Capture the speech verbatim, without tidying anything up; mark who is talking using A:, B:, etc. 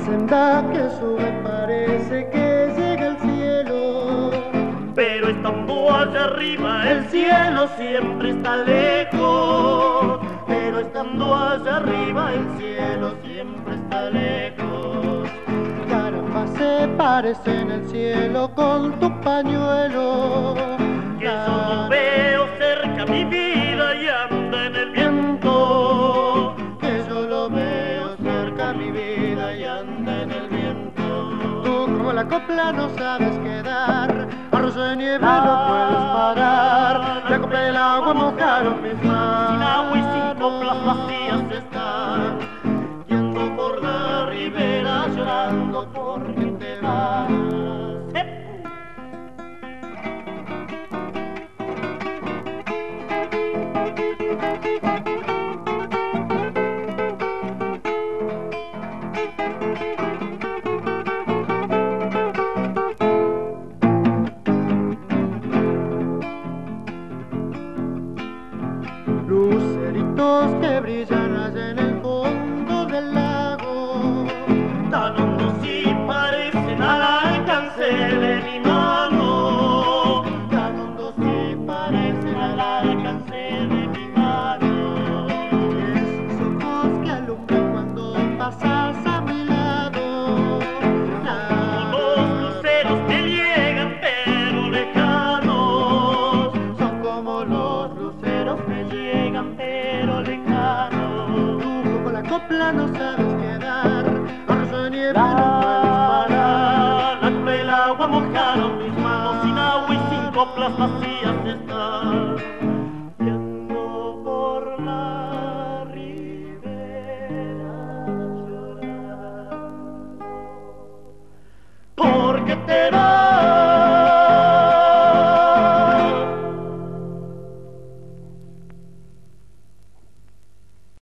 A: senda que sube parece que llega al cielo,
B: pero estando allá arriba el cielo siempre está lejos. Pero estando allá arriba el cielo siempre está lejos.
A: Caramba, se parece en el cielo con tu pañuelo,
B: que yo lo veo cerca mi vida y anda en el viento.
A: Que yo lo veo cerca mi vida y anda en el viento. Tú como la copla no sabes quedar, arroyo de nieve no puedes parar. La copla y el agua mojaron mis manos,
B: Sin agua y sin coplas vacías están,
A: yendo por la ribera llorando porque te vas. Luceritos que brillan allá en el fondo del lago,
B: tan hondos y parecen al alcance de mi mano.
A: tan hondos y parecen al alcance de mi mano. Esos ojos que alumbran cuando pasas a mi lado,
B: Como los luceros que llegan pero lejanos.
A: son como los luceros que llegan pero lejanos. Tú como la copla no sabes quedar, arroyo de nieve no puedes parar.
B: La copla y el agua mojaron mis manos, sin agua y sin coplas vacías